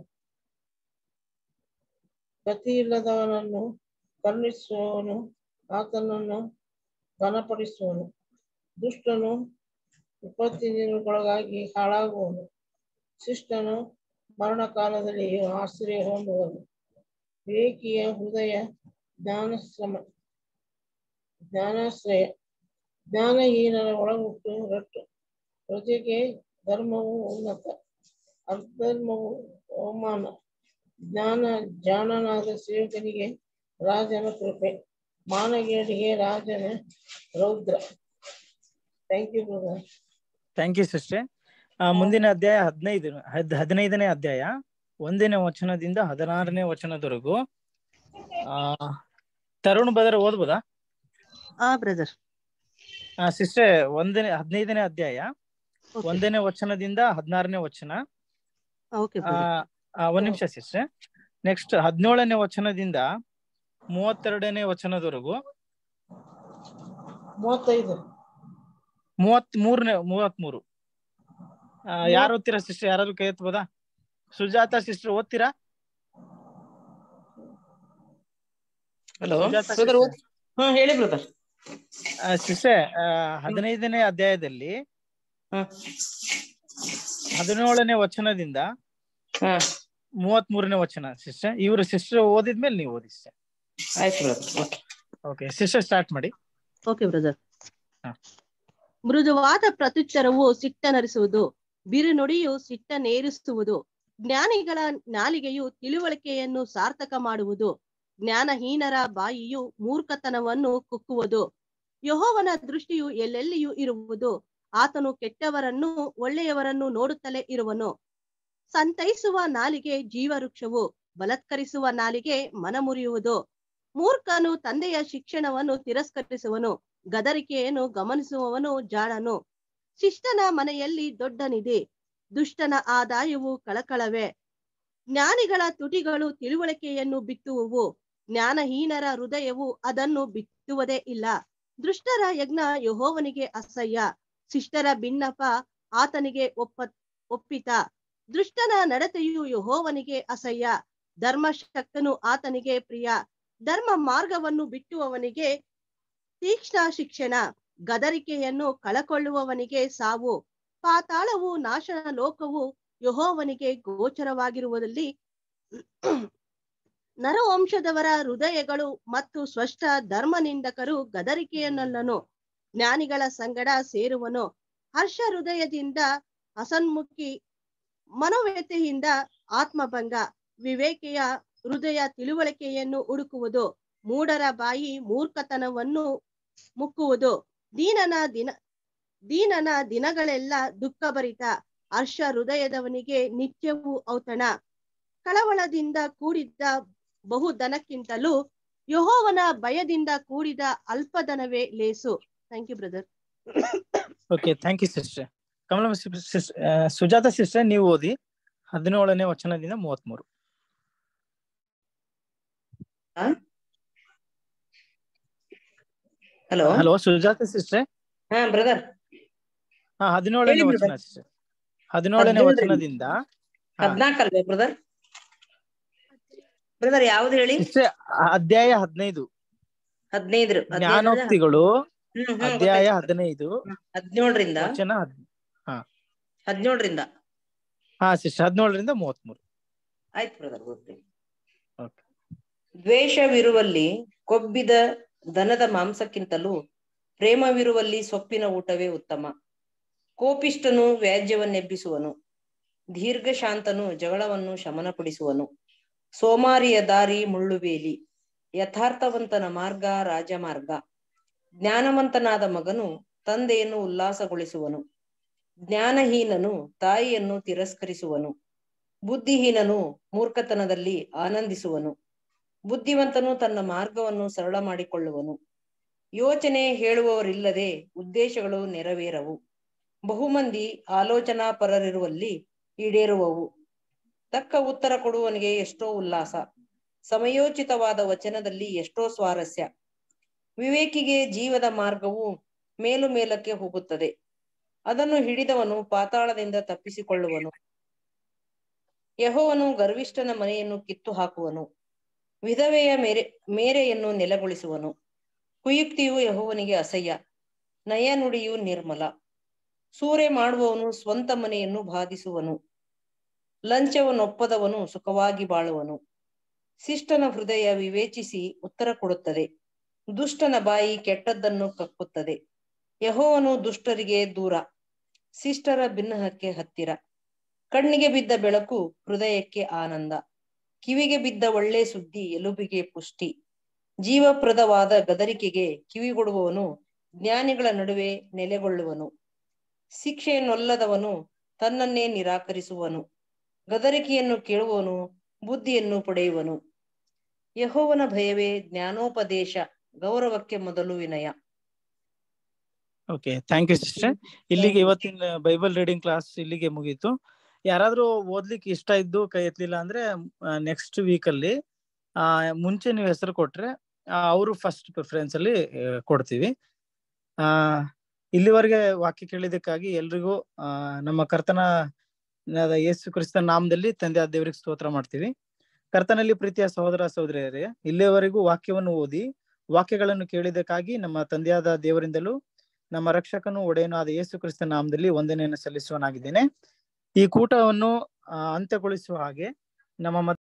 ಗತಿಯಿಲ್ಲದವನನ್ನು ಕರುಣಿಸುವವನು ಆತನನ್ನು ಘನಪಡಿಸುವನು. ದುಷ್ಟನು ವಿಪತ್ತಿನೊಳಗಾಗಿ ಹಾಳಾಗುವನು, ಶಿಷ್ಟನು ಮರಣಕಾಲದಲ್ಲಿಯೂ ಆಶ್ರಯ ಹೊಂದುವನು. ವಿವೇಕಿಯ ಹೃದಯ ಜ್ಞಾನಶ್ರಮ ಜ್ಞಾನಾಶ್ರಯ, ಜ್ಞಾನಹೀನರ ಒಳಗುಟ್ಟು ರಟ್ಟು. ಪ್ರಜೆಗೆ ಧರ್ಮವು ಉನ್ನತ, ಅಧರ್ಮವು ಅವಮಾನ. ಜ್ಞಾನ ಜಾಣನಾದ ಸೇವಕನಿಗೆ ರಾಜನ ಕೃಪೆ, ಮಾನಗೇಡಿಗೆ ರಾಜನ ರೌದ್ರ. Thank you brother. Thank you sister. ಮುಂದಿನ ಅಧ್ಯಾಯ ಹದಿನೈದು ಹದ್ ಹದಿನೈದನೇ ಅಧ್ಯಾಯ ಒಂದನೇ ವಚನದಿಂದ ಹದಿನಾರನೇ ವಚನದವರೆಗೂ. ಆ ತರುಣ್ ಬದರ್ ಓದ್ಬೋದಾ? ಹಾ ಬ್ರದರ್. ಆ ಸಿಸ್ಟರ್ ಒಂದನೇ ಹದಿನೈದನೇ ಅಧ್ಯಾಯ ಒಂದನೇ ವಚನದಿಂದ ಹದಿನಾರನೇ ವಚನ. ಆ ಒಂದ್ ನಿಮಿಷ ಸಿಸ್ಟರ್. ನೆಕ್ಸ್ಟ್ ಹದಿನೇಳನೇ ವಚನದಿಂದ ಮೂವತ್ತೆರಡನೇ ವಚನದವರೆಗೂ. ಮೂವತ್ತೈದು ಮೂವತ್ ಮೂರನೇ ಮೂವತ್ ಮೂರು ಯಾರು ಓದ್ತೀರಾ ಸಿಸ್ಟರ್? ಯಾರಾದ್ರೂ ಕೈ ಎತ್ತಬೋದಾ? ಸುಜಾತ ಸಿಸ್ಟರ್ ಓದ್ತೀರಾ? ಹಲೋ ಹೇಳಿ ಬ್ರದರ್. ಸಿಸ್ಟರ್ ಹದಿನೈದನೇ ಅಧ್ಯಾಯದಲ್ಲಿ ಹದಿನೇಳನೇ ವಚನದಿಂದ ಮೂವತ್ ಮೂರನೇ ವಚನ ಸಿಸ್ಟರ್. ಇವರು ಸಿಸ್ಟರ್ ಓದಿದ್ಮೇಲೆ ನೀವು ಓದಿ ಸಿಸ್ಟರ್. ಆಯ್ತು ಬ್ರದರ್. ಓಕೆ ಸಿಸ್ಟರ್, ಸ್ಟಾರ್ಟ್ ಮಾಡಿ. Okay brother. ಮೃದುವಾದ ಪ್ರತ್ಯುತ್ತರವು ಸಿಟ್ಟನರಿಸುವುದು, ಬಿರುನುಡಿಯು ಸಿಟ್ಟನೇರಿಸುವುದು. ಜ್ಞಾನಿಗಳ ನಾಲಿಗೆಯು ತಿಳುವಳಿಕೆಯನ್ನು ಸಾರ್ಥಕ ಮಾಡುವುದು, ಜ್ಞಾನಹೀನರ ಬಾಯಿಯು ಮೂರ್ಖತನವನ್ನು ಕುಕ್ಕುವುದು. ಯೆಹೋವನ ದೃಷ್ಟಿಯು ಎಲ್ಲೆಲ್ಲಿಯೂ ಇರುವುದು, ಆತನು ಕೆಟ್ಟವರನ್ನು ಒಳ್ಳೆಯವರನ್ನು ನೋಡುತ್ತಲೇ ಇರುವನು. ಸಂತೈಸುವ ನಾಲಿಗೆ ಜೀವವೃಕ್ಷವು, ಬಲತ್ಕರಿಸುವ ನಾಲಿಗೆ ಮನಮುರಿಯುವುದು. ಮೂರ್ಖನು ತಂದೆಯ ಶಿಕ್ಷಣವನ್ನು ತಿರಸ್ಕರಿಸುವನು, ಗದರಿಕೆಯನ್ನು ಗಮನಿಸುವವನು ಜಾಣನು. ಶಿಷ್ಟನ ಮನೆಯಲ್ಲಿ ದೊಡ್ಡ ನಿಧಿ, ದುಷ್ಟನ ಆದಾಯವು ಕಳಕಳವೇ. ಜ್ಞಾನಿಗಳ ತುಟಿಗಳು ತಿಳುವಳಿಕೆಯನ್ನು ಬಿತ್ತುವುವು, ಜ್ಞಾನಹೀನರ ಹೃದಯವು ಅದನ್ನು ಬಿತ್ತುವುದೇ ಇಲ್ಲ. ದುಷ್ಟರ ಯಜ್ಞ ಯೆಹೋವನಿಗೆ ಅಸಹ್ಯ, ಶಿಷ್ಟರ ಬಿನ್ನಪ ಆತನಿಗೆ ಒಪ್ಪ ಒಪ್ಪಿತ. ದುಷ್ಟನ ನಡತೆಯು ಯೆಹೋವನಿಗೆ ಅಸಹ್ಯ, ಧರ್ಮಶಕ್ತನು ಆತನಿಗೆ ಪ್ರಿಯ. ಧರ್ಮ ಮಾರ್ಗವನ್ನು ಬಿಟ್ಟುವವನಿಗೆ ತೀಕ್ಷ್ಣ ಶಿಕ್ಷಣ, ಗದರಿಕೆಯನ್ನು ಕಳಕೊಳ್ಳುವವನಿಗೆ ಸಾವು. ಪಾತಾಳವು ನಾಶನ, ಲೋಕವು ಯೆಹೋವನಿಗೆ ಗೋಚರವಾಗಿರುವುದಲ್ಲಿ ನರವಂಶದವರ ಹೃದಯಗಳು ಮತ್ತು ಸ್ಪಷ್ಟ ಧರ್ಮನಿಂದಕರು ಗದರಿಕೆಯನ್ನಲ್ಲನು. ಜ್ಞಾನಿಗಳ ಸಂಗಡ ಸೇರುವನು, ಹರ್ಷ ಹೃದಯದಿಂದ ಹಸನ್ಮುಖಿ, ಮನೋವ್ಯಥೆಯಿಂದ ಆತ್ಮಭಂಗ. ವಿವೇಕಿಯ ಹೃದಯ ತಿಳುವಳಿಕೆಯನ್ನು ಹುಡುಕುವುದು. ಮೂಢರ ಬಾಯಿ ಮೂರ್ಖತನವನ್ನು ಮುಕ್ಕುವುದು. ದೀನನ ದಿನ ದೀನನ ದಿನಗಳೆಲ್ಲ ದುಃಖಭರಿತ. ಹರ್ಷ ಹೃದಯದವನಿಗೆ ನಿತ್ಯವೂ ಔತಣ. ಕಳವಳದಿಂದ ಕೂಡಿದ ಬಹುಧನಕ್ಕಿಂತಲೂ ಯೆಹೋವನ ಭಯದಿಂದ ಕೂಡಿದ ಅಲ್ಪಧನವೇ ಲೇಸು. Thank you brother. Okay, thank you sister. Kamalamma Sujata sister, ನೀವು ಓದಿ ಹದಿನೇಳನೇ ವಚನದಿಂದ ಮೂವತ್ಮೂರು. Hello hello Sujata sister. ಹಾ ಬ್ರದರ್, ಹಾ ಹದಿನೇಳನೇ ವಚನ ಸಿಸ್ಟರ್. ಹದಿನೇಳನೇ ವಚನದಿಂದ ಹದ್ನಾಲ್ಕಲ್ವೇ ಬ್ರದರ್? ಬ್ರದರ್ ಯಾವ್ದು ಹೇಳಿ? ಅಧ್ಯಾಯ ಹದಿನೈದು, ಹದಿನೈದು ಜ್ಞಾನೋಕ್ತಿಗಳು ಅಧ್ಯಾಯ ಹದಿನೈದು ಹದಿನೇಳರಿಂದ ವಚನ ಹದಿನೇಳರಿಂದ ಹಾ ಸಿಸ್ಟರ್ ಹದಿನೇಳರಿಂದ ಮೂವತ್ಮೂರು. ಆಯ್ತು ಬ್ರದರ್, ಓದ್ತೀನಿ. ದ್ವೇಷವಿರುವಲ್ಲಿ ಕೊಬ್ಬಿದ ದನದ ಮಾಂಸಕ್ಕಿಂತಲೂ ಪ್ರೇಮವಿರುವಲ್ಲಿ ಸೊಪ್ಪಿನ ಊಟವೇ ಉತ್ತಮ. ಕೋಪಿಷ್ಟನು ವ್ಯಾಜ್ಯವನ್ನೆಬ್ಬಿಸುವನು, ದೀರ್ಘಶಾಂತನು ಜಗಳವನ್ನು ಶಮನಪಡಿಸುವನು. ಸೋಮಾರಿಯ ದಾರಿ ಮುಳ್ಳುಬೇಲಿ, ಯಥಾರ್ಥವಂತನ ಮಾರ್ಗ ರಾಜಮಾರ್ಗ. ಜ್ಞಾನವಂತನಾದ ಮಗನು ತಂದೆಯನ್ನು ಉಲ್ಲಾಸಗೊಳಿಸುವನು, ಜ್ಞಾನಹೀನನು ತಾಯಿಯನ್ನು ತಿರಸ್ಕರಿಸುವನು. ಬುದ್ಧಿಹೀನನು ಮೂರ್ಖತನದಲ್ಲಿ ಆನಂದಿಸುವನು, ಬುದ್ಧಿವಂತನು ತನ್ನ ಮಾರ್ಗವನ್ನು ಸರಳ ಮಾಡಿಕೊಳ್ಳುವನು. ಯೋಚನೆ ಹೇಳುವವರಿಲ್ಲದೆ ಉದ್ದೇಶಗಳು ನೆರವೇರವು, ಬಹುಮಂದಿ ಆಲೋಚನಾ ಪರರಿರುವಲ್ಲಿ ಈಡೇರುವವು. ತಕ್ಕ ಉತ್ತರ ಕೊಡುವವನಿಗೆ ಎಷ್ಟೋ ಉಲ್ಲಾಸ, ಸಮಯೋಚಿತವಾದ ವಚನದಲ್ಲಿ ಎಷ್ಟೋ ಸ್ವಾರಸ್ಯ. ವಿವೇಕಿಗೆ ಜೀವದ ಮಾರ್ಗವು ಮೇಲು ಮೇಲಕ್ಕೆ ಹೋಗುತ್ತದೆ, ಅದನ್ನು ಹಿಡಿದವನು ಪಾತಾಳದಿಂದ ತಪ್ಪಿಸಿಕೊಳ್ಳುವನು. ಯೆಹೋವನು ಗರ್ವಿಷ್ಠನ ಮನೆಯನ್ನು ಕಿತ್ತು ಹಾಕುವನು, ವಿಧವೆಯ ಮೇರೆ ಮೇರೆಯನ್ನು ನೆಲೆಗೊಳಿಸುವನು. ಕುಯುಕ್ತಿಯು ಯೆಹೋವನಿಗೆ ಅಸಹ್ಯ, ನಯ ನುಡಿಯು ನಿರ್ಮಲ. ಸೂರೆ ಮಾಡುವವನು ಸ್ವಂತ ಮನೆಯನ್ನು ಬಾಧಿಸುವನು, ಲಂಚವನ್ನೊಪ್ಪದವನು ಸುಖವಾಗಿ ಬಾಳುವನು. ಶಿಷ್ಟನ ಹೃದಯ ವಿವೇಚಿಸಿ ಉತ್ತರ ಕೊಡುತ್ತದೆ, ದುಷ್ಟನ ಬಾಯಿ ಕೆಟ್ಟದ್ದನ್ನು ಕಕ್ಕುತ್ತದೆ. ಯೆಹೋವನು ದುಷ್ಟರಿಗೆ ದೂರ, ಶಿಷ್ಟರ ಬಿನ್ನಹಕ್ಕೆ ಹತ್ತಿರ. ಕಣ್ಣಿಗೆ ಬಿದ್ದ ಬೆಳಕು ಹೃದಯಕ್ಕೆ ಆನಂದ, ಕಿವಿಗೆ ಬಿದ್ದ ಒಳ್ಳೆ ಸುದ್ದಿ ಎಲುಬಿಗೆ ಪುಷ್ಟಿ. ಜೀವಪ್ರದವಾದ ಗದರಿಕೆಗೆ ಕಿವಿಗೊಡುವವನು ಜ್ಞಾನಿಗಳ ನಡುವೆ ನೆಲೆಗೊಳ್ಳುವನು. ಶಿಕ್ಷೆಯನ್ನೊಲ್ಲದವನು ತನ್ನನ್ನೇ ನಿರಾಕರಿಸುವನು, ಗದರಿಕೆಯನ್ನು ಕೇಳುವವನು ಬುದ್ಧಿಯನ್ನು ಪಡೆಯುವನು. ಯೆಹೋವನ ಭಯವೇ ಜ್ಞಾನೋಪದೇಶ, ಗೌರವಕ್ಕೆ ಮೊದಲು ವಿನಯ. Okay, thank you sister. ಇಲ್ಲಿಗೆ ಇವತ್ತಿನ ಬೈಬಲ್ ರೀಡಿಂಗ್ ಕ್ಲಾಸ್ ಇಲ್ಲಿಗೆ ಮುಗೀತು. ಯಾರಾದ್ರೂ ಓದ್ಲಿಕ್ಕೆ ಇಷ್ಟ ಇದ್ದು ಕೈ ಎತ್ತಲಿಲ್ಲ ಅಂದ್ರೆ ನೆಕ್ಸ್ಟ್ ವೀಕ್ ಅಲ್ಲಿ ಆ ಮುಂಚೆ ನೀವು ಹೆಸರು ಕೊಟ್ರೆ ಅವರು ಫಸ್ಟ್ ಪ್ರಿಫರೆನ್ಸ್ ಅಲ್ಲಿ ಕೊಡ್ತೀವಿ. ಆ ಇಲ್ಲಿವರೆಗೆ ವಾಕ್ಯ ಕೇಳಿದಕ್ಕಾಗಿ ಎಲ್ರಿಗೂ ಆ ನಮ್ಮ ಕರ್ತನ ಯೇಸು ಕ್ರಿಸ್ತನ ನಾಮದಲ್ಲಿ ತಂದೆ ಆದ ದೇವರಿಗೆ ಸ್ತೋತ್ರ ಮಾಡ್ತೀವಿ. ಕರ್ತನಲ್ಲಿ ಪ್ರೀತಿಯ ಸಹೋದರ ಸಹೋದರಿಯರೇ, ಇಲ್ಲಿಯವರೆಗೂ ವಾಕ್ಯವನ್ನು ಓದಿ ವಾಕ್ಯಗಳನ್ನು ಕೇಳಿದಕ್ಕಾಗಿ ನಮ್ಮ ತಂದೆಯಾದ ದೇವರಿಂದಲೂ ನಮ್ಮ ರಕ್ಷಕನು ಒಡೆಯನೂ ಆದ ಯೇಸು ಕ್ರಿಸ್ತನ ನಾಮದಲ್ಲಿ ವಂದನೆಯನ್ನು ಸಲ್ಲಿಸುವನಾಗಿದ್ದೇನೆ. ಈ ಕೂಟವನ್ನು ಅಂತ್ಯಗೊಳಿಸುವ ಹಾಗೆ ನಮ್ಮ